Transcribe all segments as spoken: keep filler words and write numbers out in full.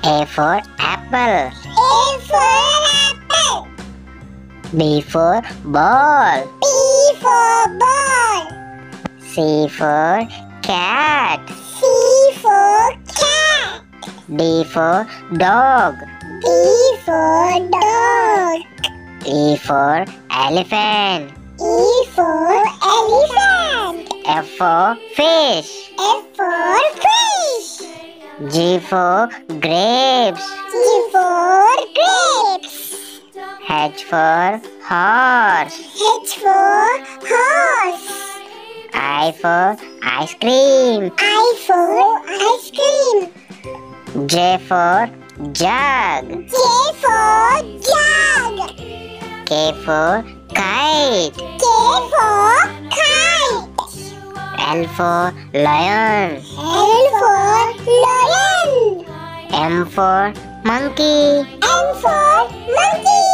A for apple. A for apple. B for ball. B for ball. C for cat. C for cat. D for dog. D for dog. E for elephant. E for elephant. F for fish. F for fish. G for grapes. G for grapes. H for horse. H for horse. I for ice cream. I for ice cream. J for jug. J for jug. K for kite. K for kite. L for lion. L for lion. M for monkey. M for monkey.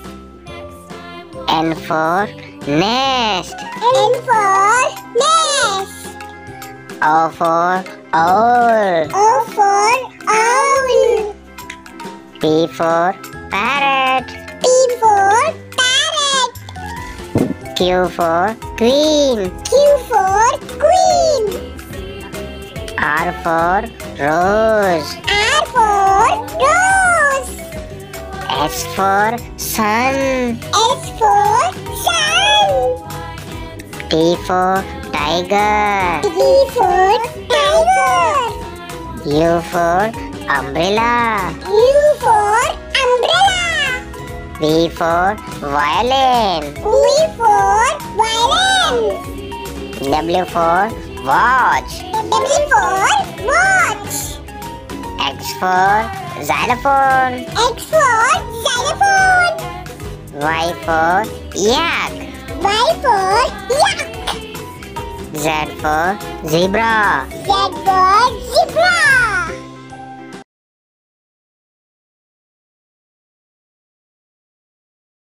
N for nest. N for nest. O for owl. O for owl. P for parrot. P for parrot. Q for queen. Q for queen. R for rose. R for rose. S for sun. S for sun. T for tiger. T for tiger. U for umbrella. U for umbrella. V for violin. V for violin. W for watch. W for watch. X for xylophone. X for xylophone. Y for yak. Y for yak. Z for zebra. Z for zebra.